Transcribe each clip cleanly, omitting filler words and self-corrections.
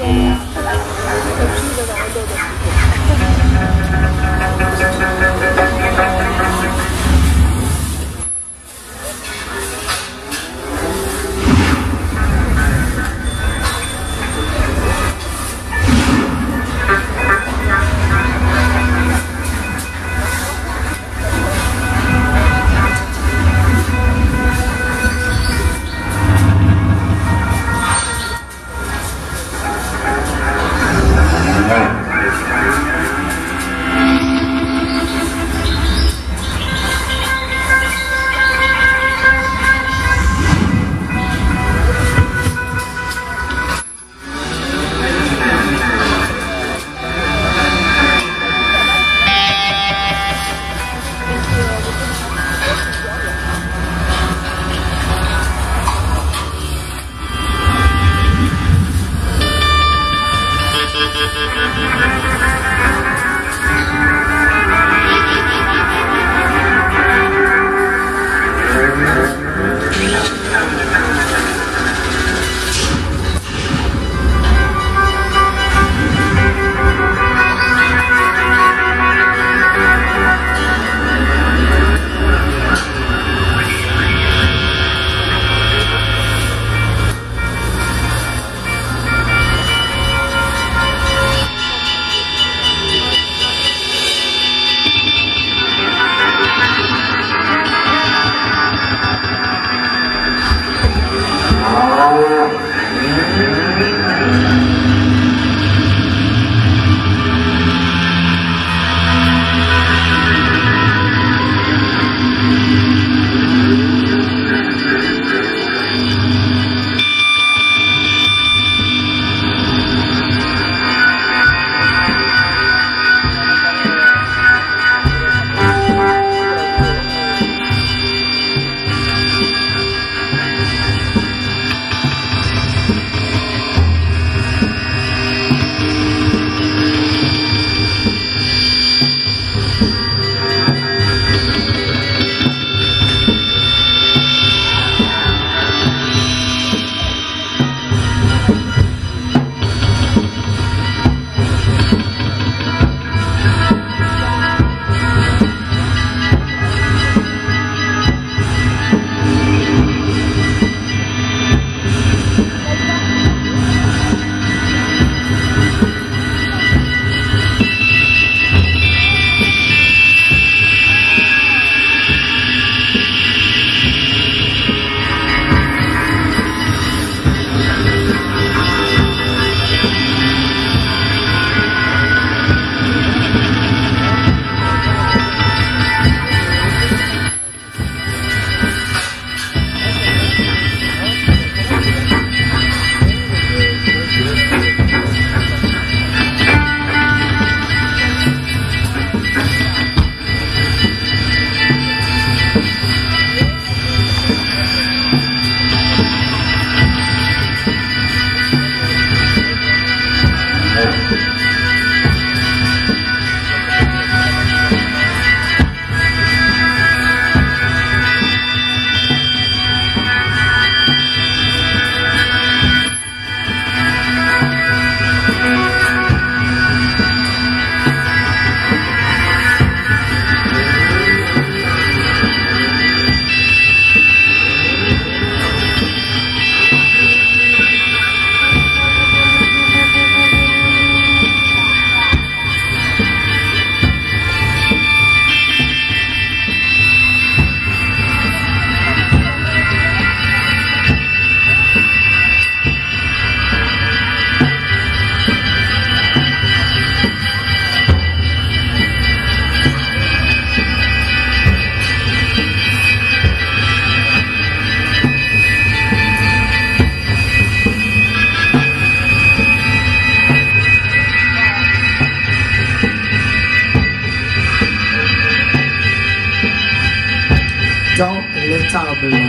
table.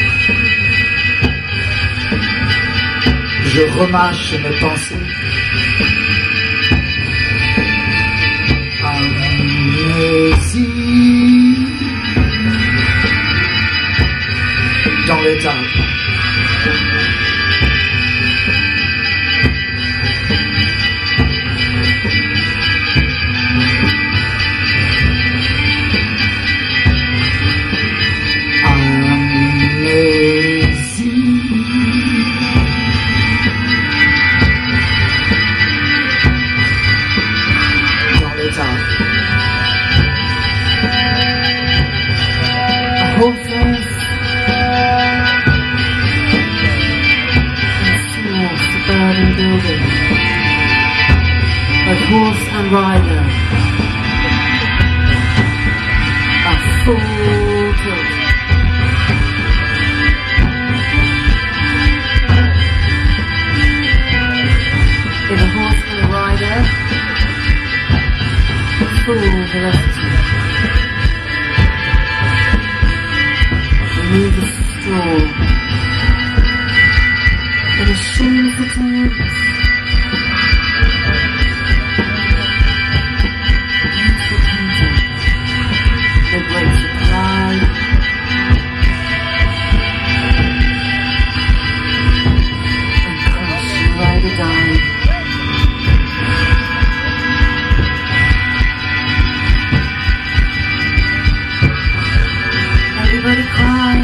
Je remâche mes pensées. Amnésie dans l'état. velocity. Remove a straw in a shameful dance. Beautiful painting that breaks the pride. And crush you ride or die. Everybody cried.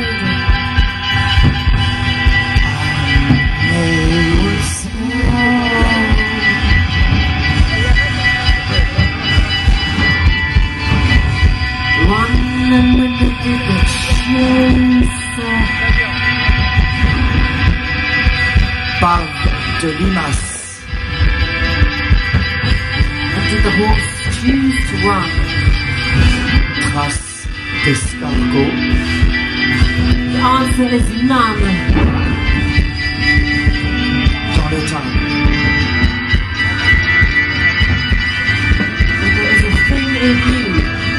They were small. One minute did the chase. Parle de limaces. And did the horse choose to run? Trace d'escargot. The answer is none. Dans le temps. And there is a thing in you,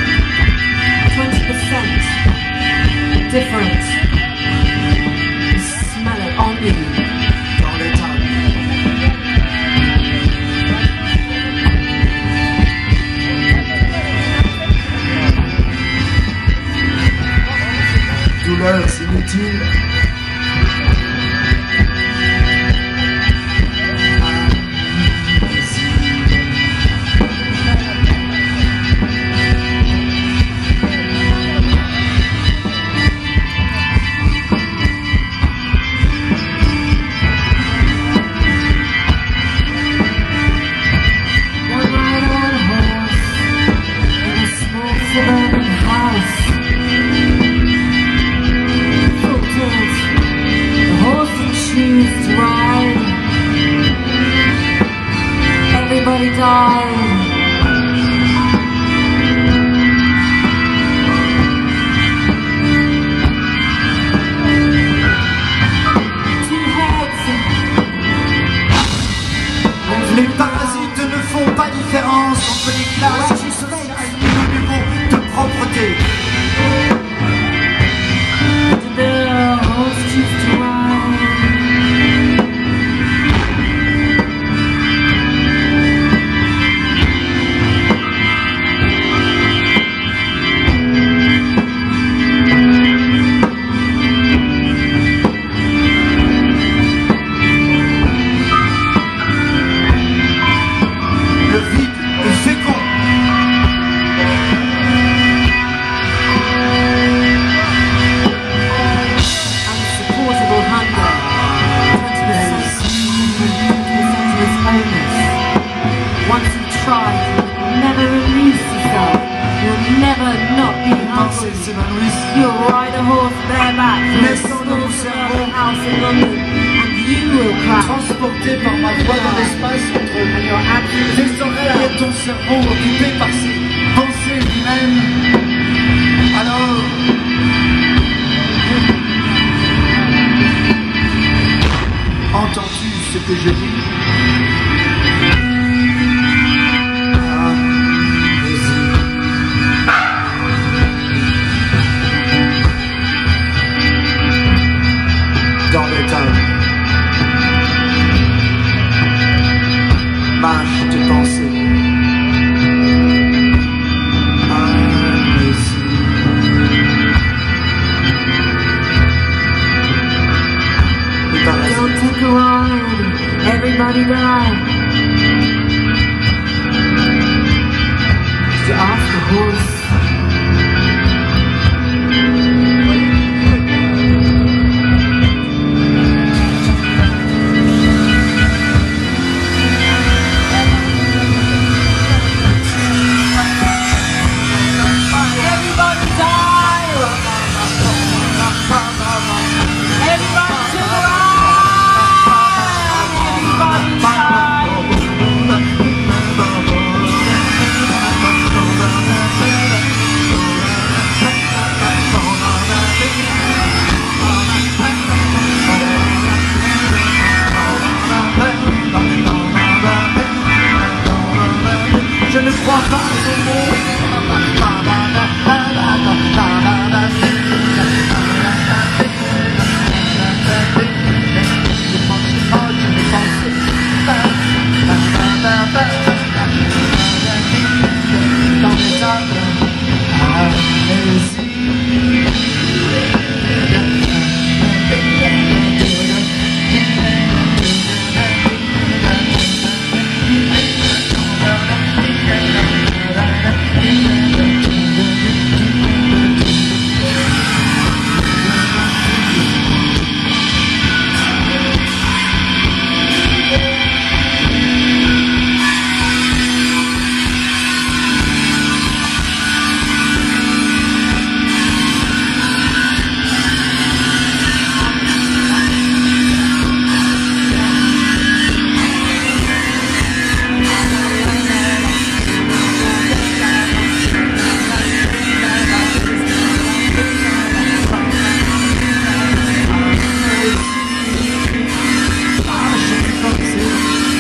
20% different. You smell it on you. Dans le temps. Douleurs inutiles. One night on a horse in a small suburban house. The horse and shoes to ride. Everybody died. Two heads. Les parasites ne font pas différence entre les classes sociales et le niveau de propreté. The horse choose to ride. Le vide est fécond. Unsupportable hunger. 20% is homeless. Once you try, you'll never release yourself. You'll never not be Pensées hungry. s'évanouissent. You'll ride a horse bareback from a Laissant dans mon small cerveau. suburban house in London, and you will cry. Transporté par ma voix dans l'espace entre And you're absolutely tes oreilles et ton cerveau occupé par ces pensées humaines. Alors, entends-tu ce que je dis? Dans le temps, marche tes pensées. Don't take a ride, everybody die. To ask the horse. Everybody die! Everybody to the right! Everybody die!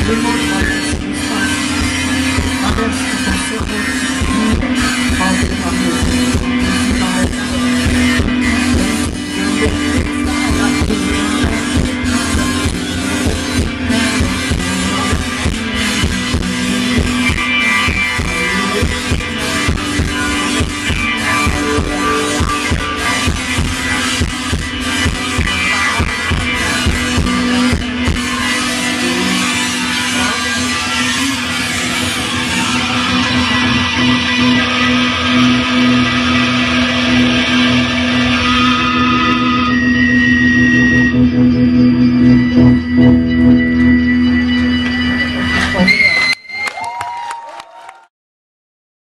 Les mots